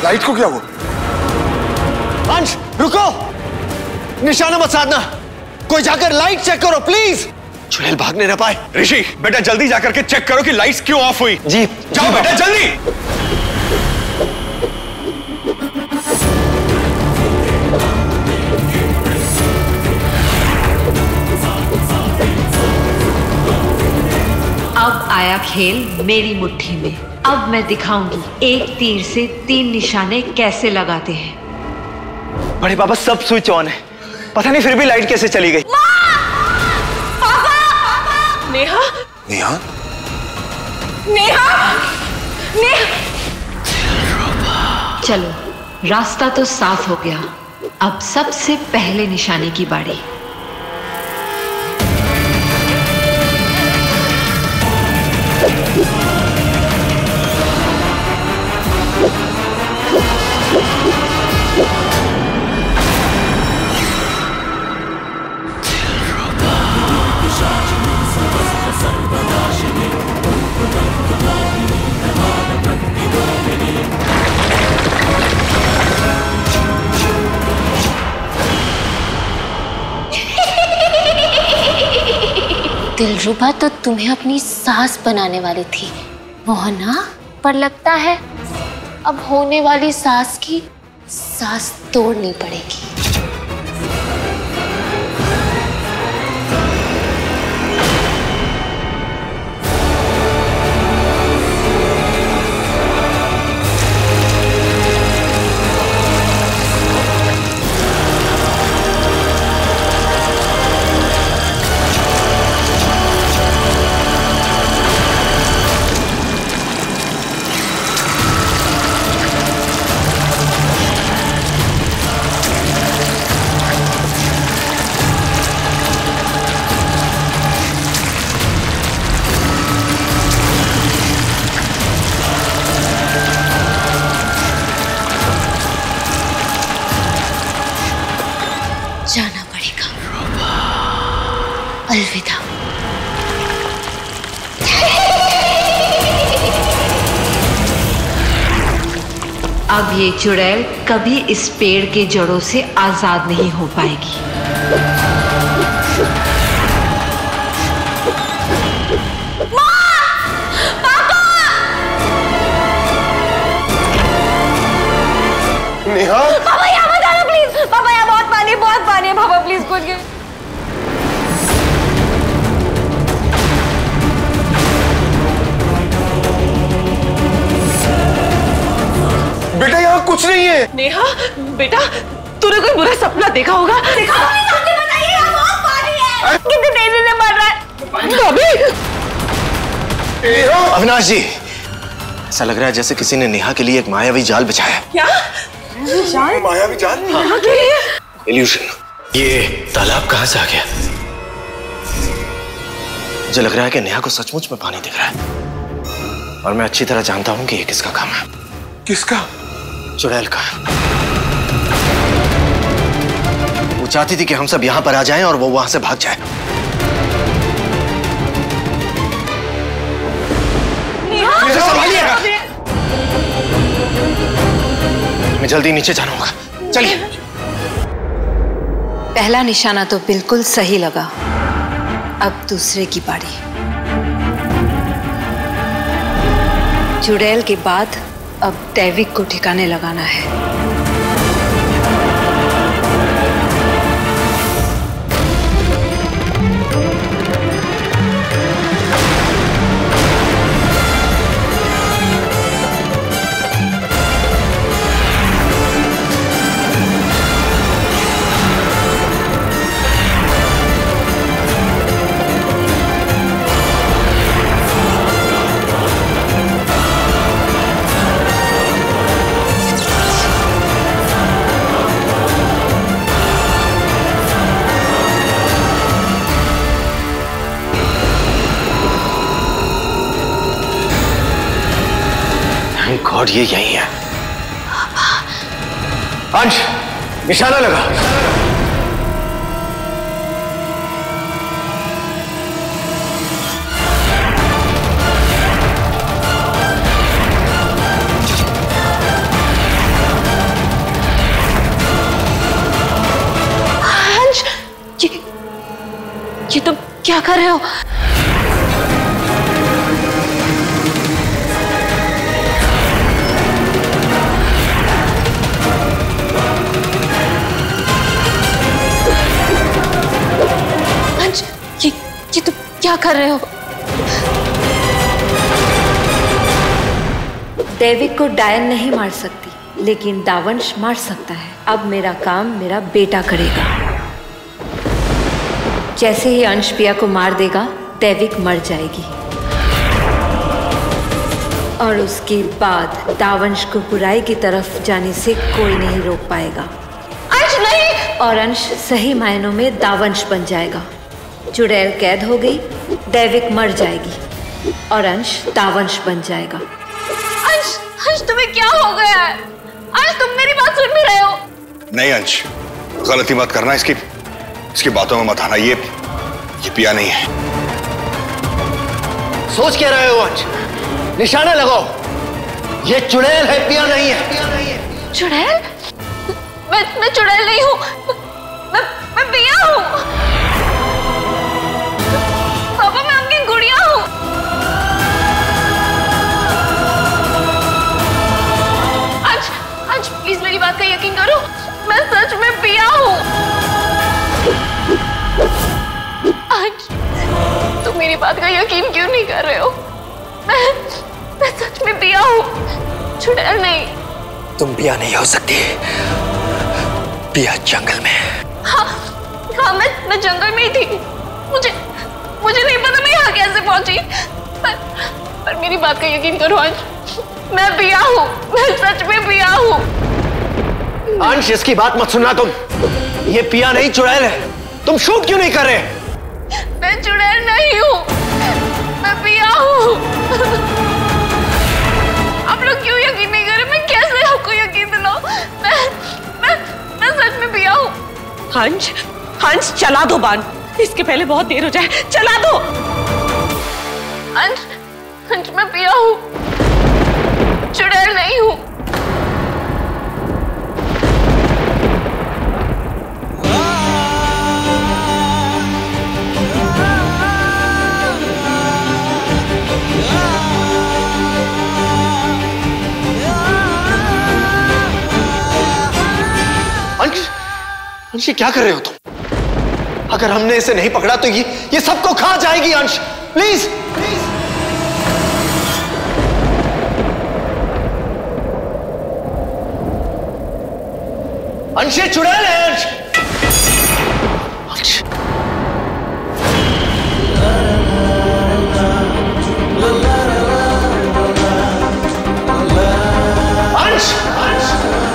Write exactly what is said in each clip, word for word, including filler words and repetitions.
Light को क्या हुआ? अंश रुको, निशाना मत साधना, कोई जाकर लाइट चेक करो प्लीज। चुड़ैल भागने न पाए। ऋषि बेटा जल्दी जाकर के चेक करो कि लाइट्स क्यों ऑफ हुई। जी जाओ जी, बेटा जल्दी। अब आया खेल मेरी मुट्ठी में। अब मैं दिखाऊंगी एक तीर से तीन निशाने कैसे लगाते हैं। बड़े बाबा सब स्विच ऑन है, पता नहीं फिर भी लाइट कैसे चली गई। नेहा नेहा नेहा नेहा चलो रास्ता तो साफ हो गया, अब सबसे पहले निशाने की बारी। दिलरुबा तो तुम्हें अपनी सास बनाने वाली थी वो ना, पर लगता है अब होने वाली सास की सास तोड़नी पड़ेगी। जाना पड़ेगा। अलविदा। अब ये चुड़ैल कभी इस पेड़ के जड़ों से आजाद नहीं हो पाएगी। नेहा पापा यहाँ मत आना प्लीज। पापा यहाँ बहुत पानी बहुत पानी है। पापा प्लीज कूद के। बेटा यहाँ कुछ नहीं है। नेहा बेटा तूने कोई बुरा सपना देखा होगा। देखा बताइए यहाँ बहुत पानी है। कितनी तेजी से बढ़ रहा है। अभी अविनाश जी, ऐसा लग रहा है जैसे किसी ने नेहा के लिए एक मायावी जाल बिछाया। क्या जाल? मायावी जाल? नेहा के लिए? इल्यूशन। ये तालाब कहाँ से आ गया? मुझे लग रहा है कि नेहा को सचमुच में पानी दिख रहा है और मैं अच्छी तरह जानता हूँ कि ये किसका काम है। किसका? चुड़ैल का। वो चाहती थी कि हम सब यहाँ पर आ जाएं और वो वहां से भाग जाए। मुझे संभालिएगा। मैं जल्दी नीचे जाना होगा, चलिए। पहला निशाना तो बिल्कुल सही लगा, अब दूसरे की बारी। चुड़ैल के बाद अब दैविक को ठिकाने लगाना है। गॉड, ये यही है। अंश, निशाना लगा। ये ये तुम क्या कर रहे हो? अंश, ये ये तुम क्या कर रहे हो? दैविक को डायन नहीं मार सकती, लेकिन दावंश मार सकता है। अब मेरा काम मेरा बेटा करेगा। जैसे ही अंश पिया को मार देगा, दैविक मर जाएगी और उसके बाद दावंश को बुराई की तरफ जाने से कोई नहीं रोक पाएगा। अंश नहीं! और अंश सही मायनों में दावंश बन जाएगा। चुड़ैल कैद हो गई, दैविक मर जाएगी और अंश दावंश बन जाएगा। अंश, अंश तुम्हें क्या हो गया है? अंश तुम मेरी बात सुन भी रहे हो? नहीं अंश, गलती मत करना। इसकी इसकी बातों में मत आना। ये ये पिया नहीं है। सोच क्या रहे हो अंश? निशाना लगाओ। ये चुड़ैल है, पिया नहीं है। चुड़ैल? मैं मैं चुड़ैल नहीं हूँ, मैं मैं पिया हूँ। पापा मैं आपकी गुड़िया हूँ। अंश, अंश प्लीज मेरी बात का यकीन करो, मैं सच में पिया हूँ। अंश, तुम मेरी बात का यकीन क्यों नहीं कर रहे हो? मैं मैं सच में पिया हूँ, चुड़ैल नहीं। तुम पिया नहीं हो सकती। पिया जंगल में। हाँ, हाँ मैं मैं जंगल में ही थी। मुझे मुझे नहीं पता मैं यहाँ कैसे पहुंची, पर पर मेरी बात का यकीन करो अंश, मैं पिया हूँ, मैं सच में पिया हूँ। अंश इसकी बात मत सुनना तुम। ये पिया नहीं चुड़ैल है। तुम शूट क्यों नहीं कर रहे? मैं चुड़ैल नहीं हूँ, मैं पिया हूँ। आप लोग क्यों यकीन नहीं कर रहे? मैं कैसे आपको यकीन दिलाऊं? मैं मैं मैं सच में पिया हूँ। हंस, हंस चला दो बाण, इसके पहले बहुत देर हो जाए। चला दो। हंस, हंस मैं पिया हूँ, चुड़ैल नहीं हूँ। अंश ये क्या कर रहे हो तुम? अगर हमने इसे नहीं पकड़ा तो ये ये सबको खा जाएगी। अंश प्लीज प्लीज। अंश ये चुड़ैल है। अंश अंश अंश अंश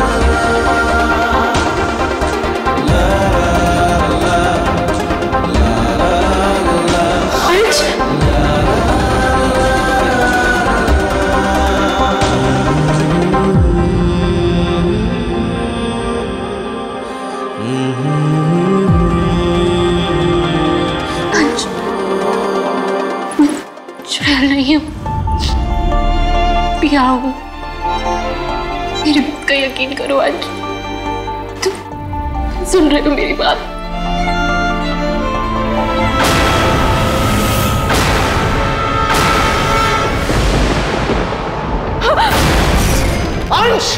नहीं हूँ, पिया हूँ। मेरी बात का यकीन करो अंश, तुम सुन रहे हो मेरी बात? अंश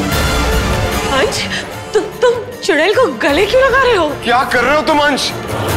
अंश तुम तुम चुड़ैल को गले क्यों लगा रहे हो? क्या कर रहे हो तुम अंश?